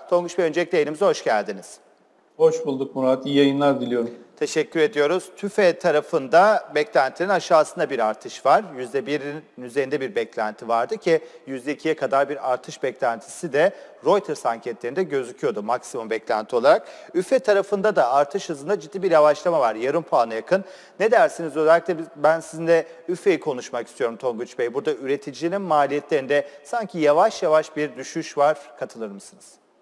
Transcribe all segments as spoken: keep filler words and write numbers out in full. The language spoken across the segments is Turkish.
Tonguç Bey, öncelikle yayınımıza hoş geldiniz. Hoş bulduk Murat. İyi yayınlar diliyorum. Teşekkür ediyoruz. TÜFE tarafında beklentilerin aşağısında bir artış var. yüzde birin üzerinde bir beklenti vardı ki yüzde ikiye kadar bir artış beklentisi de Reuters anketlerinde gözüküyordu maksimum beklenti olarak. ÜFE tarafında da artış hızında ciddi bir yavaşlama var. Yarım puana yakın. Ne dersiniz? Özellikle ben sizinle ÜFE'yi konuşmak istiyorum Tonguç Bey. Burada üreticinin maliyetlerinde sanki yavaş yavaş bir düşüş var. Katılır mısınız?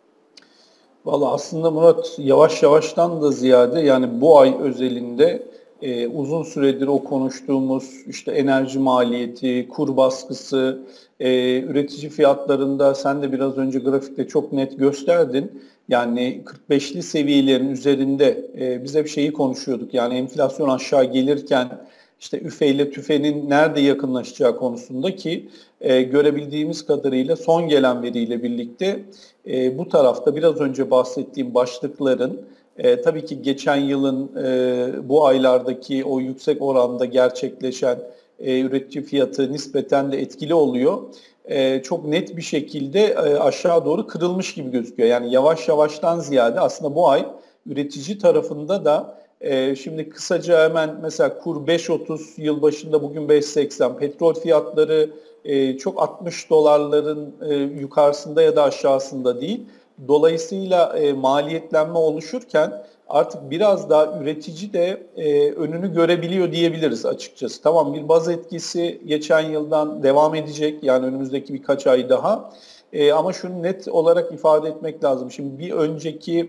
Valla aslında Murat, yavaş yavaştan da ziyade yani bu ay özelinde e, uzun süredir o konuştuğumuz işte enerji maliyeti, kur baskısı, e, üretici fiyatlarında sen de biraz önce grafikte çok net gösterdin. Yani kırk beşli seviyelerin üzerinde e, biz hep şeyi konuşuyorduk. Yani enflasyon aşağı gelirken işte ÜFE ile TÜFE'nin nerede yakınlaşacağı konusunda ki e, görebildiğimiz kadarıyla son gelen veriyle birlikte e, bu tarafta biraz önce bahsettiğim başlıkların e, tabii ki geçen yılın e, bu aylardaki o yüksek oranda gerçekleşen e, üretici fiyatı nispeten de etkili oluyor. E, çok net bir şekilde e, aşağı doğru kırılmış gibi gözüküyor. Yani yavaş yavaştan ziyade aslında bu ay üretici tarafında da e, şimdi kısaca hemen mesela kur beş otuz, yılbaşında bugün beş seksen, petrol fiyatları e, çok altmış dolarların e, yukarısında ya da aşağısında değil. Dolayısıyla e, maliyetlenme oluşurken artık biraz daha üretici de e, önünü görebiliyor diyebiliriz açıkçası. Tamam, bir baz etkisi geçen yıldan devam edecek yani önümüzdeki birkaç ay daha. E, ama şunu net olarak ifade etmek lazım. Şimdi bir önceki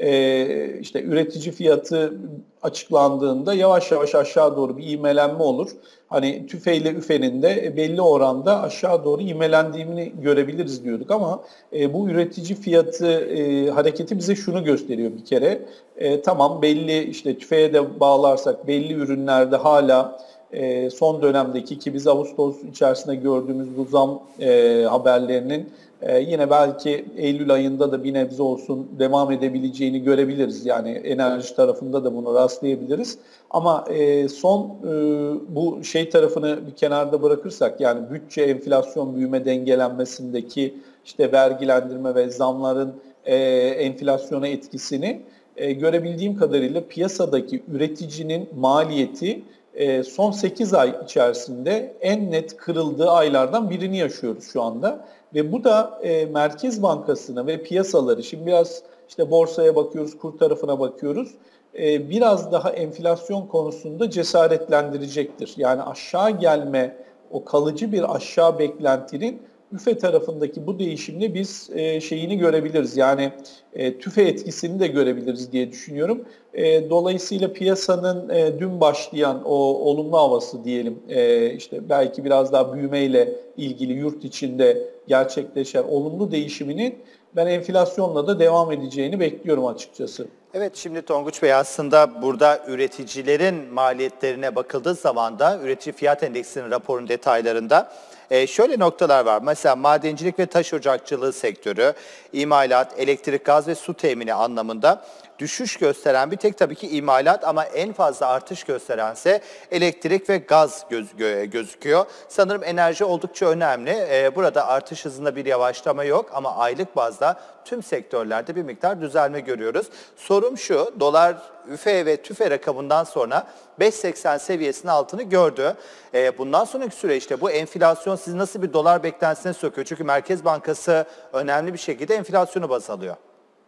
e, işte üretici fiyatı açıklandığında yavaş yavaş aşağı doğru bir ivmelenme olur. Hani TÜFE ile ÜFE'nin de belli oranda aşağı doğru ivmelendiğini görebiliriz diyorduk ama e, bu üretici fiyatı e, hareketi bize şunu gösteriyor bir kere. E, tamam, belli işte TÜFE'ye de bağlarsak belli ürünlerde hala e, son dönemdeki ki biz Ağustos içerisinde gördüğümüz bu zam e, haberlerinin e, yine belki Eylül ayında da bir nebze olsun devam edebileceğini görebiliriz. Yani enerji tarafında da bunu rastlayabiliriz. Ama e, son e, bu şey tarafını bir kenarda bırakırsak yani bütçe enflasyon büyüme dengelenmesindeki işte vergilendirme ve zamların e, enflasyona etkisini e, görebildiğim kadarıyla piyasadaki üreticinin maliyeti e, son sekiz ay içerisinde en net kırıldığı aylardan birini yaşıyoruz şu anda. Ve bu da e, Merkez Bankası'na ve piyasaları, şimdi biraz işte borsaya bakıyoruz, kur tarafına bakıyoruz, e, biraz daha enflasyon konusunda cesaretlendirecektir. Yani aşağı gelme, o kalıcı bir aşağı beklentinin ÜFE tarafındaki bu değişimle biz e, şeyini görebiliriz. Yani e, TÜFE etkisini de görebiliriz diye düşünüyorum. E, dolayısıyla piyasanın e, dün başlayan o olumlu havası diyelim, e, işte belki biraz daha büyümeyle ilgili yurt içinde gerçekleşen olumlu değişiminin ben enflasyonla da devam edeceğini bekliyorum açıkçası. Evet, şimdi Tonguç Bey, aslında burada üreticilerin maliyetlerine bakıldığı zaman da üretici fiyat endeksinin raporun detaylarında e, şöyle noktalar var. Mesela madencilik ve taş ocakçılığı sektörü, imalat, elektrik, gaz ve su temini anlamında düşüş gösteren bir tek tabii ki imalat ama en fazla artış gösterense elektrik ve gaz göz, gö, gözüküyor. Sanırım enerji oldukça önemli. Ee, burada artış hızında bir yavaşlama yok ama aylık bazda tüm sektörlerde bir miktar düzelme görüyoruz. Sorum şu, dolar ÜFE ve TÜFE rakamından sonra beş seksen seviyesinin altını gördü. Ee, bundan sonraki süreçte bu enflasyon sizi nasıl bir dolar beklentisine sokuyor? Çünkü Merkez Bankası önemli bir şekilde enflasyonu baz alıyor.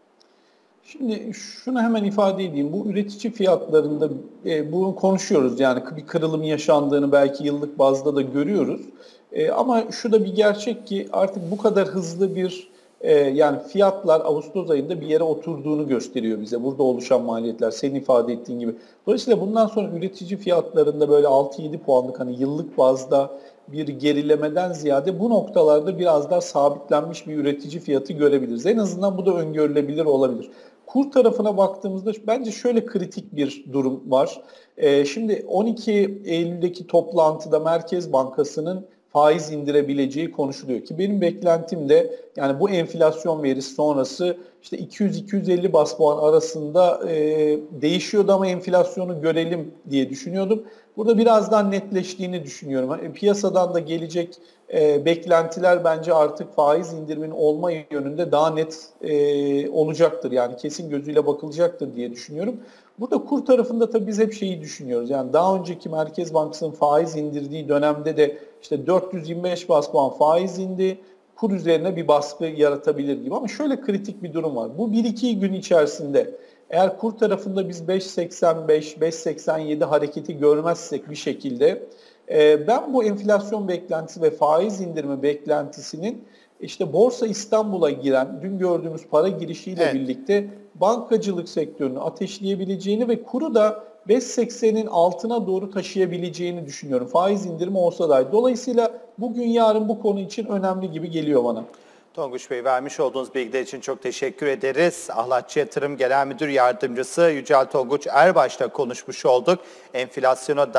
Şimdi şunu hemen ifade edeyim. Bu üretici fiyatlarında e, bunu konuşuyoruz. Yani bir kırılım yaşandığını belki yıllık bazda da görüyoruz. E, ama şu da bir gerçek ki artık bu kadar hızlı bir e, yani fiyatlar Ağustos ayında bir yere oturduğunu gösteriyor bize. Burada oluşan maliyetler senin ifade ettiğin gibi. Dolayısıyla bundan sonra üretici fiyatlarında böyle altı yedi puanlık hani yıllık bazda bir gerilemeden ziyade bu noktalarda biraz daha sabitlenmiş bir üretici fiyatı görebiliriz. En azından bu da öngörülebilir olabilir. Kur tarafına baktığımızda bence şöyle kritik bir durum var. Ee, şimdi on iki Eylül'deki toplantıda Merkez Bankası'nın faiz indirebileceği konuşuluyor ki benim beklentim de yani bu enflasyon verisi sonrası işte iki yüz iki yüz elli bas puan arasında e, değişiyordu ama enflasyonu görelim diye düşünüyordum. Burada birazdan netleştiğini düşünüyorum. E, piyasadan da gelecek e, beklentiler bence artık faiz indiriminin olma yönünde daha net e, olacaktır. Yani kesin gözüyle bakılacaktır diye düşünüyorum. Burada kur tarafında tabii biz hep şeyi düşünüyoruz. Yani daha önceki Merkez Bankası'nın faiz indirdiği dönemde de işte dört yüz yirmi beş bas puan faiz indi. Kur üzerine bir baskı yaratabilir gibi. Ama şöyle kritik bir durum var. Bu bir iki gün içerisinde eğer kur tarafında biz beş seksen beş, beş seksen yedi hareketi görmezsek bir şekilde e, ben bu enflasyon beklentisi ve faiz indirimi beklentisinin işte Borsa İstanbul'a giren, dün gördüğümüz para girişiyle Evet. birlikte bankacılık sektörünü ateşleyebileceğini ve kuru da beş seksenin altına doğru taşıyabileceğini düşünüyorum. Faiz indirimi olsa dahi. Dolayısıyla bugün yarın bu konu için önemli gibi geliyor bana. Tonguç Bey, vermiş olduğunuz bilgiler için çok teşekkür ederiz. Ahlatçı Yatırım Genel Müdür Yardımcısı Yücel Tonguç Erbaş'la konuşmuş olduk. Enflasyona